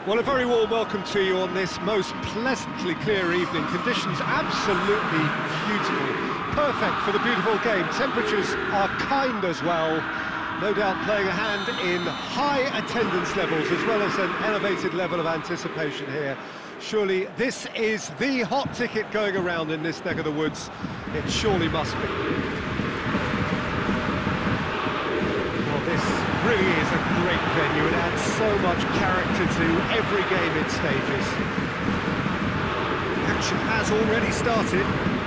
Well, a very warm welcome to you on this most pleasantly clear evening. Conditions absolutely beautiful. Perfect for the beautiful game. Temperatures are kind as well. No doubt playing a hand in high attendance levels as well as an elevated level of anticipation here. Surely this is the hot ticket going around in this neck of the woods. It surely must be. Well, this really is a great venue. It adds so much character to every game it stages. Action has already started.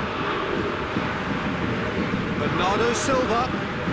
Bernardo Silva.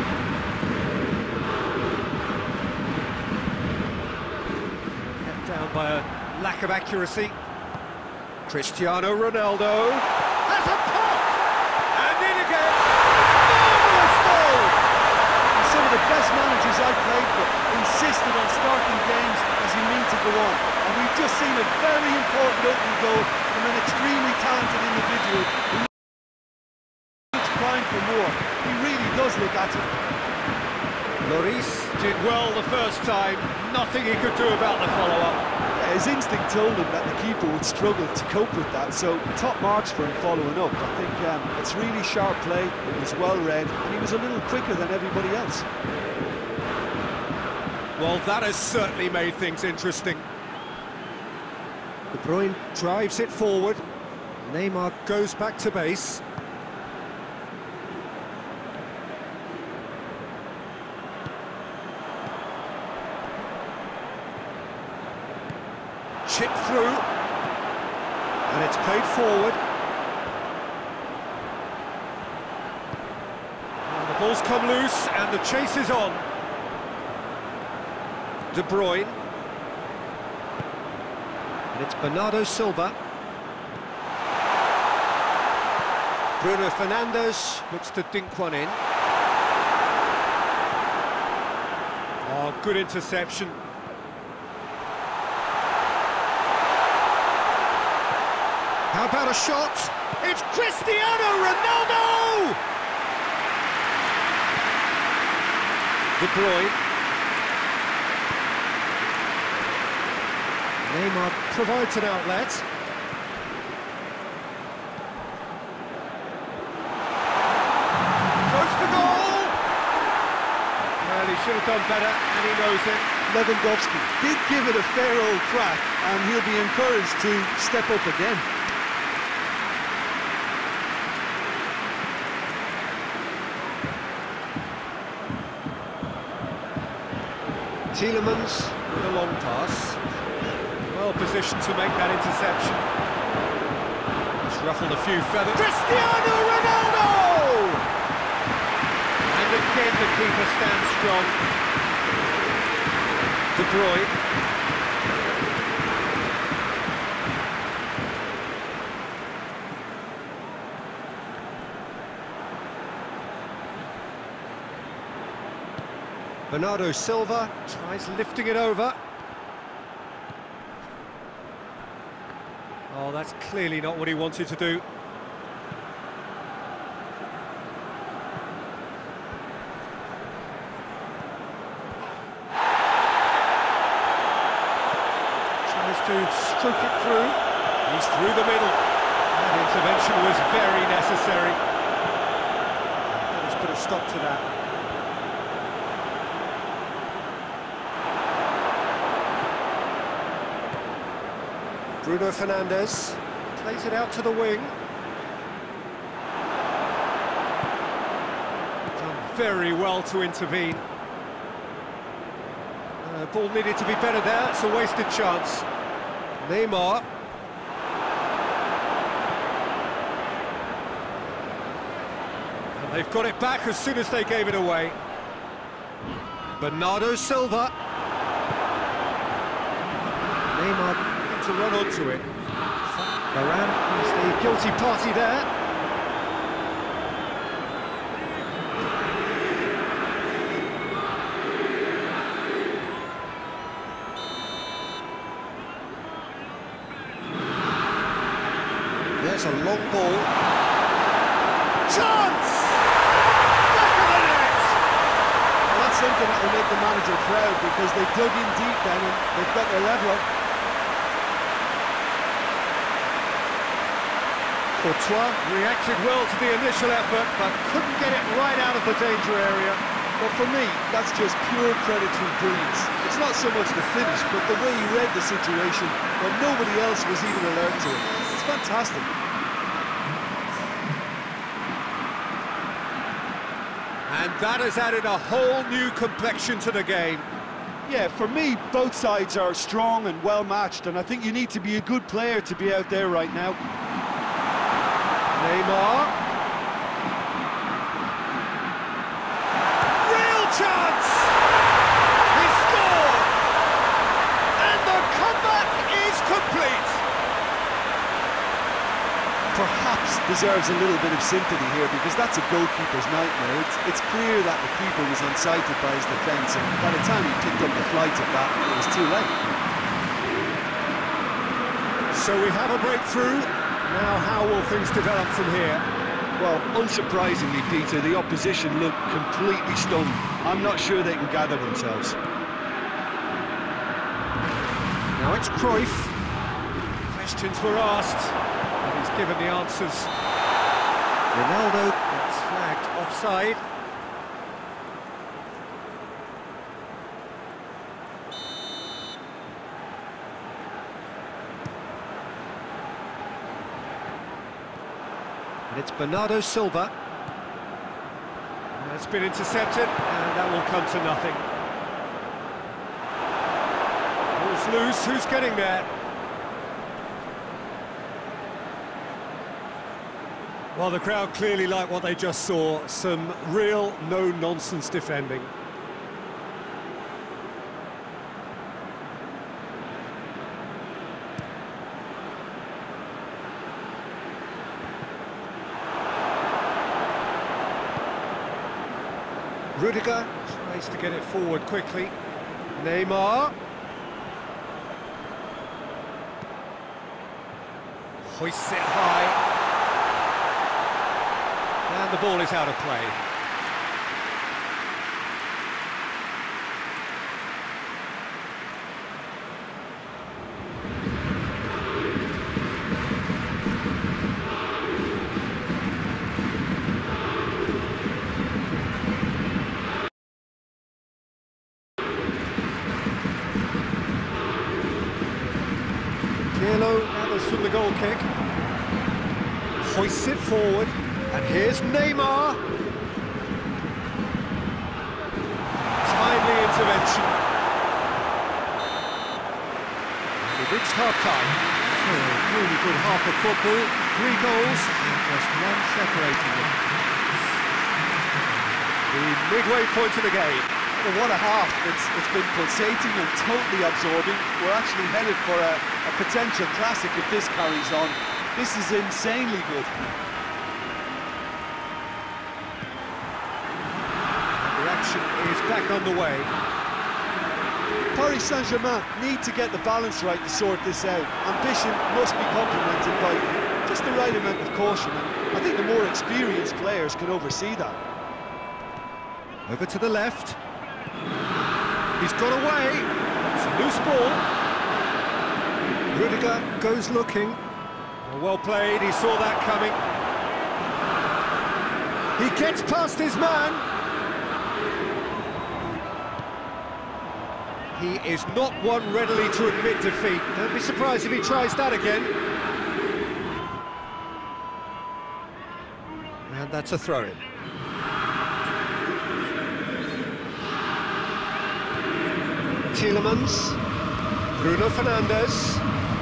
Kept down by a lack of accuracy. Cristiano Ronaldo has a pop! And in again! Marvellous goal! Some of the best managers I've played for insisted on starting games as you mean to go on. And we've just seen a very important opening goal from an extremely talented individual who needs prime for more. He really does look at it. Lloris did well the first time, nothing he could do about the follow-up. Yeah, his instinct told him that the keeper would struggle to cope with that, so top marks for him following up. I think it's really sharp play, it was well read, and he was a little quicker than everybody else. Well, that has certainly made things interesting. De Bruyne drives it forward. Neymar goes back to base. Chip through, and it's played forward. And the ball's come loose, and the chase is on. De Bruyne. And it's Bernardo Silva. Bruno Fernandes looks to dink one in. Oh, good interception. How about a shot? It's Cristiano Ronaldo! De Bruyne. Neymar provides an outlet. Goes for goal! Well, he should have done better, and he knows it. Lewandowski did give it a fair old crack, and he'll be encouraged to step up again. Tielemans with a long pass. Well positioned to make that interception. Just ruffled a few feathers. Cristiano Ronaldo! And again the keeper stands strong. De Bruyne. Bernardo Silva tries lifting it over. Oh, that's clearly not what he wanted to do. Tries to stroke it through. He's through the middle. That intervention was very necessary. Let's put a stop to that. Bruno Fernandes plays it out to the wing. Done very well to intervene. Ball needed to be better there, it's a wasted chance. Neymar. And they've got it back as soon as they gave it away. Bernardo Silva. Neymar to run onto it. Varane is the guilty party there. There's a long ball. Chance! Back of the net! Well, that's something that will make the manager proud, because they dug in deep then and they've got their level. Courtois reacted well to the initial effort, but couldn't get it right out of the danger area. But for me, that's just pure predatory brilliance. It's not so much the finish, but the way he read the situation when nobody else was even alert to it. It's fantastic. And that has added a whole new complexion to the game. Yeah, for me, both sides are strong and well-matched, and I think you need to be a good player to be out there right now. Neymar. Real chance! He scored! And the comeback is complete! Perhaps deserves a little bit of sympathy here, because that's a goalkeeper's nightmare. It's clear that the keeper was unsighted by his defence, and by the time he picked up the flight of that, it was too late. So we have a breakthrough. Now how will things develop from here? Well, unsurprisingly, Peter, the opposition look completely stunned. I'm not sure they can gather themselves. Now it's Cruyff. Questions were asked, and he's given the answers. Ronaldo, it's flagged offside. And it's Bernardo Silva. That's been intercepted, and that will come to nothing. Ball's loose, who's getting there? Well, the crowd clearly like what they just saw. Some real no-nonsense defending. Rudiger tries to get it forward quickly. Neymar. Hoists it high. And the ball is out of play. Pirlo gathers from the goal kick. Hoists it forward. And here's Neymar. Timely intervention. And we reached half-time. So a really good half of football. 3 goals and just one separating them. The midway point of the game. Well, what a half. It's been pulsating and totally absorbing. We're actually headed for a potential classic if this carries on. This is insanely good. Is back on the way. Paris Saint-Germain need to get the balance right to sort this out. Ambition must be complemented by just the right amount of caution, and I think the more experienced players can oversee that. Over to the left. He's got away. It's a loose ball. Rudiger goes looking. Well played, he saw that coming. He gets past his man. He is not one readily to admit defeat. Don't be surprised if he tries that again. And that's a throw-in. Tielemans. Bruno Fernandes.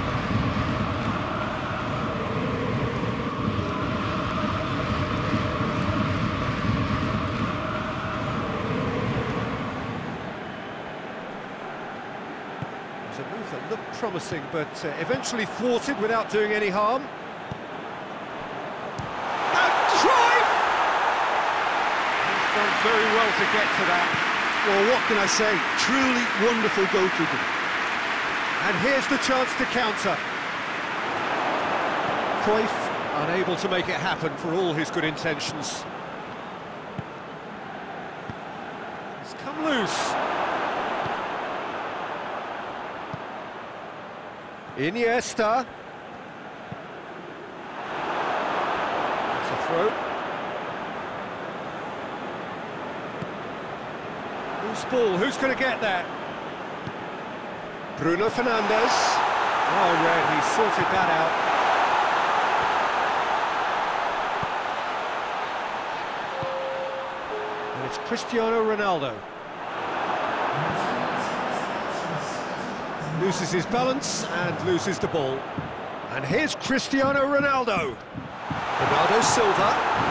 A move that looked promising, but eventually thwarted without doing any harm. And Cruyff! He's done very well to get to that. Well, what can I say? Truly wonderful goalkeeping. And here's the chance to counter. Cruyff unable to make it happen for all his good intentions. He's come loose. throw. Loose ball, who's going to get that? Bruno Fernandes. Oh, Red, he sorted that out. And it's Cristiano Ronaldo. Loses his balance and loses the ball. And here's Cristiano Ronaldo. Bernardo Silva.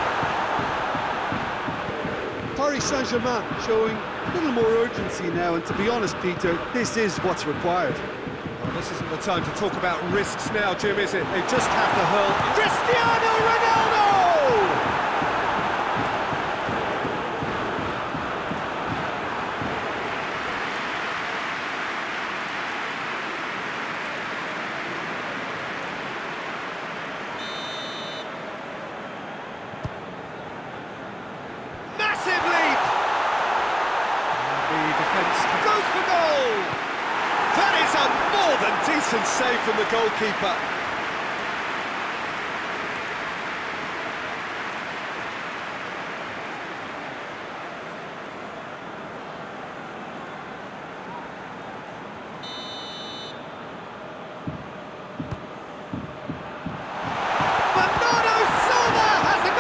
Paris Saint-Germain showing a little more urgency now, and to be honest, Peter, this is what's required. Well, this isn't the time to talk about risks now, Jim, is it? They just have to hurl. Cristiano Ronaldo! Goes for goal! That is a more than decent save from the goalkeeper. Bernardo Silva has a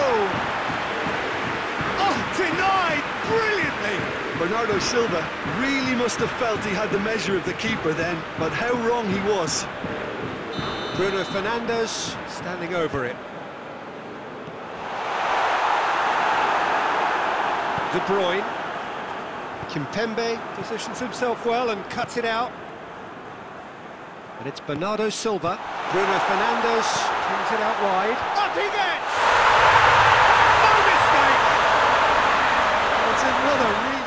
goal! Oh, denied brilliantly! Bernardo Silva really must have felt he had the measure of the keeper then, but how wrong he was. Bruno Fernandes standing over it. De Bruyne. Kimpembe positions himself well and cuts it out. And it's Bernardo Silva. Bruno Fernandes brings it out wide. Up he gets! No mistake! It's another really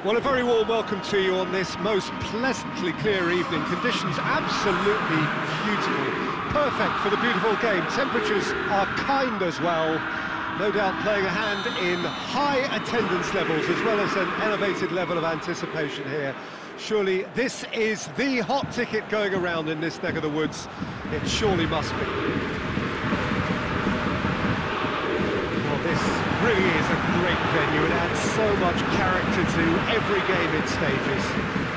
Well, a very warm welcome to you on this most pleasantly clear evening. Conditions absolutely beautiful. Perfect for the beautiful game. Temperatures are kind as well. No doubt playing a hand in high attendance levels as well as an elevated level of anticipation here. Surely this is the hot ticket going around in this neck of the woods. It surely must be. Well, this really is a great venue. It adds so much character to every game it stages.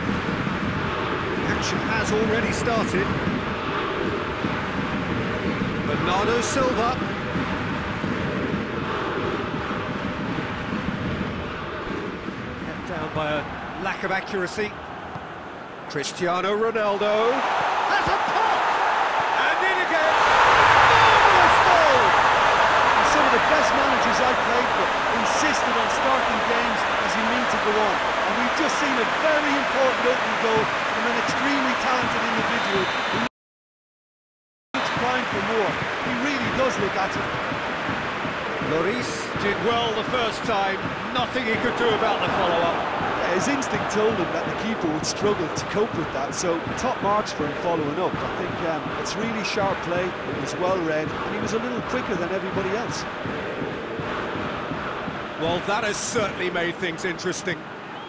Action has already started. Bernardo Silva. Kept down by a lack of accuracy. Cristiano Ronaldo has a pop! And in again! Marvellous goal! Some of the best managers I played for insisted on starting games as you mean to go on. And we've just seen a very important opening goal from an extremely talented individual who looks primed for more. He really does look at it. Lloris did well the first time, nothing he could do about the follow-up. His instinct told him that the keeper would struggle to cope with that, so top marks for him following up. I think it's really sharp play, it was well read, and he was a little quicker than everybody else. Well, that has certainly made things interesting.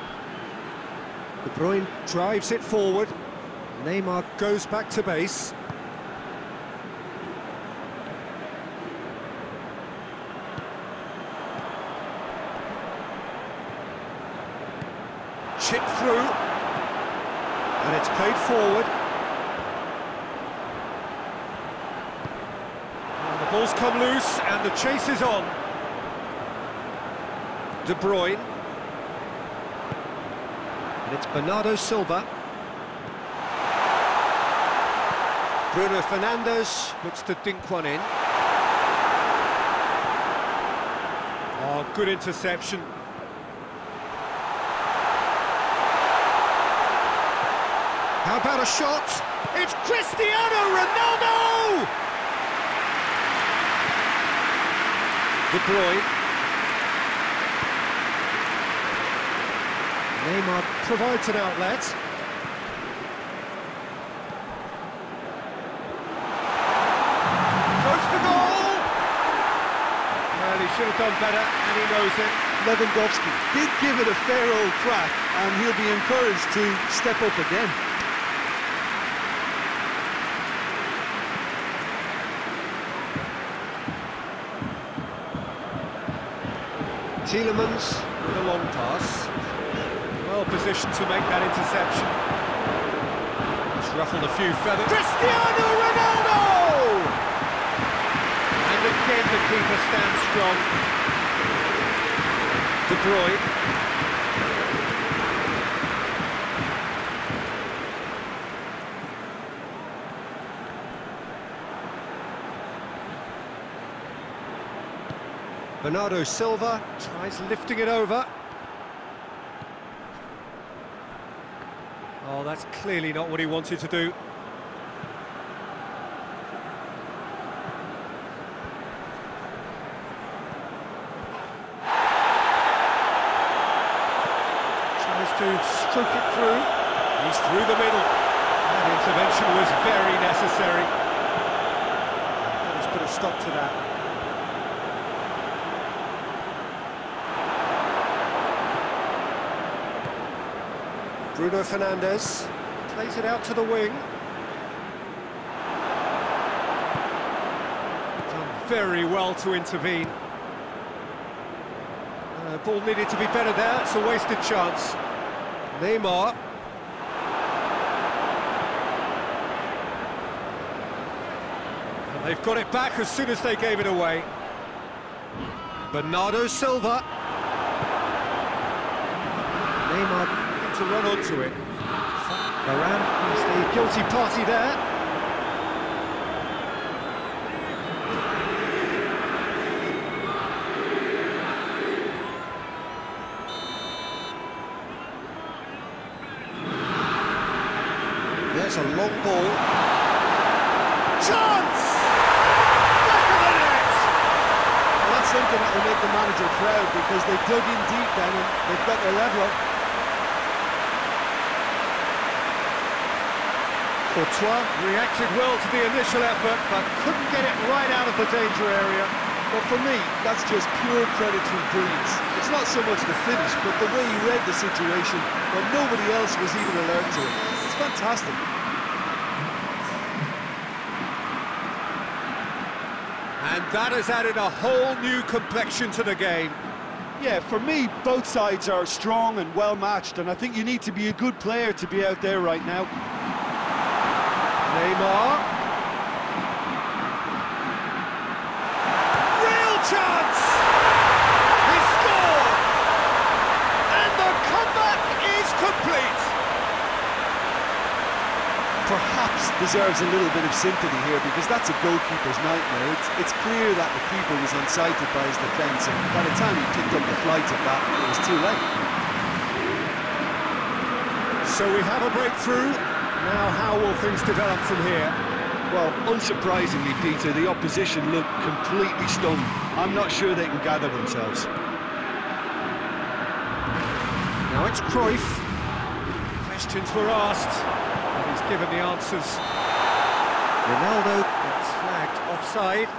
De Bruyne drives it forward. Neymar goes back to base. Chip through, and it's played forward. And the ball's come loose, and the chase is on. De Bruyne. And it's Bernardo Silva. Bruno Fernandes looks to dink one in. Oh, good interception. How about a shot? It's Cristiano Ronaldo! De Bruyne. Neymar provides an outlet. Goes for goal! Well, he should have done better, and he knows it. Lewandowski did give it a fair old crack, and he'll be encouraged to step up again. Tielemans with a long pass. Well positioned to make that interception. It's ruffled a few feathers. Cristiano Ronaldo! And again the keeper stands strong. De Bruyne. Bernardo Silva tries lifting it over. Oh, that's clearly not what he wanted to do. Tries to stroke it through. He's through the middle. That intervention was very necessary. Let's put a stop to that. Bruno Fernandes plays it out to the wing. Done very well to intervene. Ball needed to be better there, it's a wasted chance. Neymar. And they've got it back as soon as they gave it away. Bernardo Silva. Neymar to run onto it. Varane is the guilty party there. There's a long ball. Chance! Back of the net! Well, that's something that will make the manager proud, because they dug in deep then and they've got their level up. Courtois reacted well to the initial effort, but couldn't get it right out of the danger area. But for me, that's just pure predatory brilliance. It's not so much the finish, but the way he read the situation when nobody else was even alert to it. It's fantastic. And that has added a whole new complexion to the game. Yeah, for me, both sides are strong and well-matched, and I think you need to be a good player to be out there right now. Neymar. Real chance! He scored! And the comeback is complete! Perhaps deserves a little bit of sympathy here, because that's a goalkeeper's nightmare. It's clear that the keeper was unsighted by his defence, and by the time he picked up the flight of that, it was too late. So we have a breakthrough. Now how will things develop from here? Well, unsurprisingly, Peter, the opposition look completely stunned. I'm not sure they can gather themselves. Now it's Cruyff. Questions were asked, and he's given the answers. Ronaldo gets flagged offside.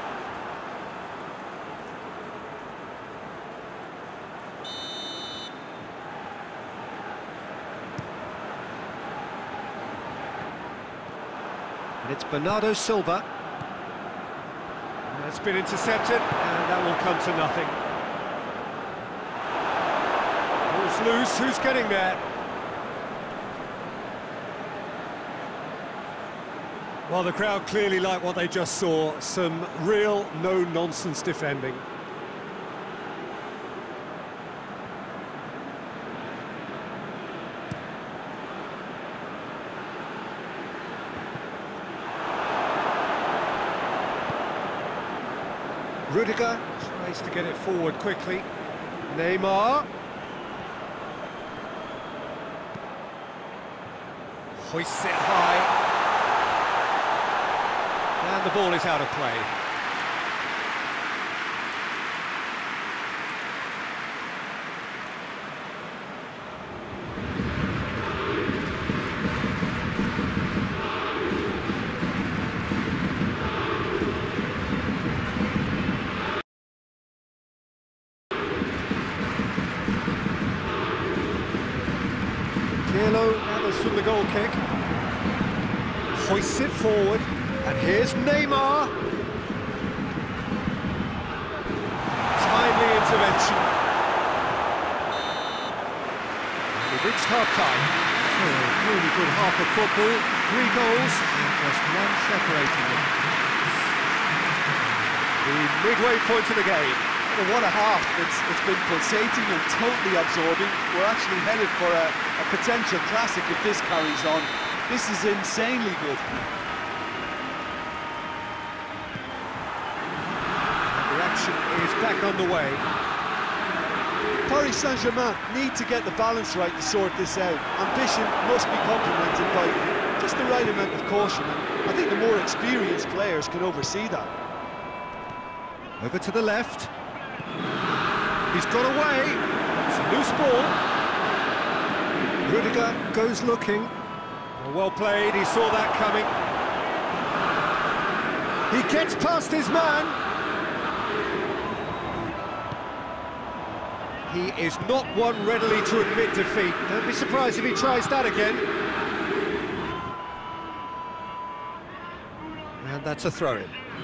And it's Bernardo Silva. And that's been intercepted, and that will come to nothing. Ball's loose, who's getting there? Well, the crowd clearly like what they just saw. Some real no-nonsense defending. Rudiger tries to get it forward quickly. Neymar. Hoists it high. And the ball is out of play. Pirlo gathers from the goal kick. Hoists it forward. And here's Neymar. Timely intervention. And we've reached half-time. Oh, really good half of football. 3 goals and just one separating them. The midway point of the game. Well, what a half. It's been pulsating and totally absorbing. We're actually headed for a potential classic if this carries on. This is insanely good. Is back on the way. Paris Saint-Germain need to get the balance right to sort this out. Ambition must be complemented by just the right amount of caution, and I think the more experienced players can oversee that. Over to the left. He's got away. It's a loose ball. Rudiger goes looking. Well played, he saw that coming. He gets past his man. He is not one readily to admit defeat. Don't be surprised if he tries that again. And that's a throw-in.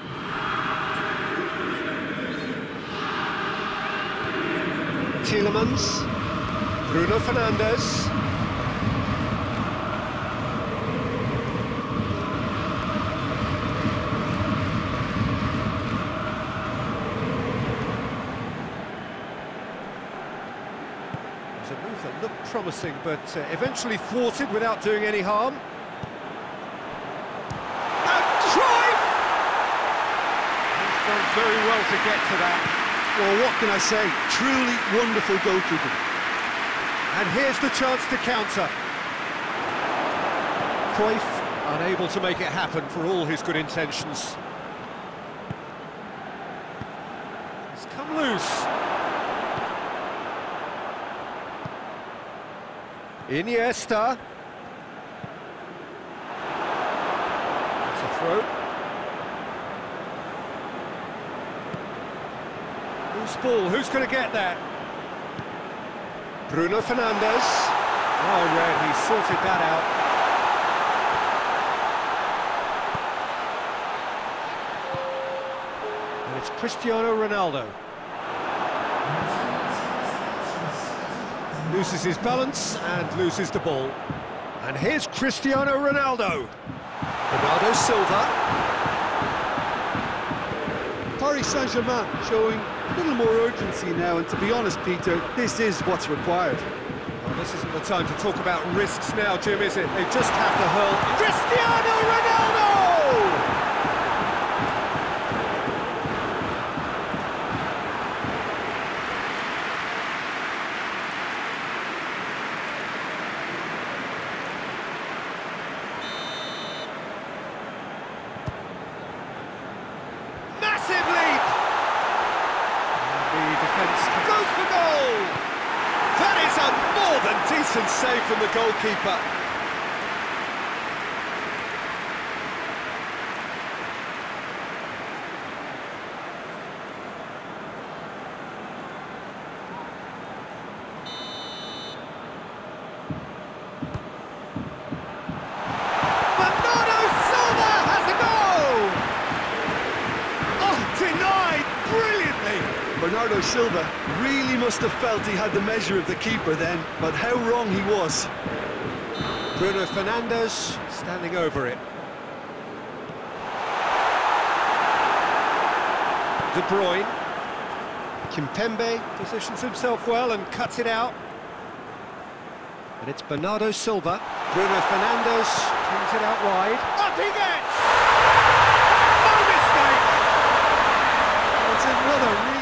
Tielemans. Bruno Fernandes. A move that looked promising, but eventually thwarted without doing any harm. And Cruyff! He's done very well to get to that. Well, what can I say? Truly wonderful goalkeeping. And here's the chance to counter. Cruyff unable to make it happen for all his good intentions. He's come loose. Iniesta. throw. Who's ball? Who's going to get that? Bruno Fernandes. Oh, Red, he sorted that out. And it's Cristiano Ronaldo. Loses his balance and loses the ball. And here's Cristiano Ronaldo. Bernardo Silva. Paris Saint-Germain showing a little more urgency now, and to be honest, Peter, this is what's required. Well, this isn't the time to talk about risks now, Jim, is it? They just have to hurl. Cristiano Ronaldo! Goes for goal! That is a more than decent save from the goalkeeper. Bernardo Silva has a goal! Oh, denied brilliantly! Bernardo Silva really must have felt he had the measure of the keeper then, but how wrong he was. Bruno Fernandes standing over it. De Bruyne. Kimpembe positions himself well and cuts it out. And it's Bernardo Silva. Bruno Fernandes brings it out wide. Up he gets! No mistake! It's another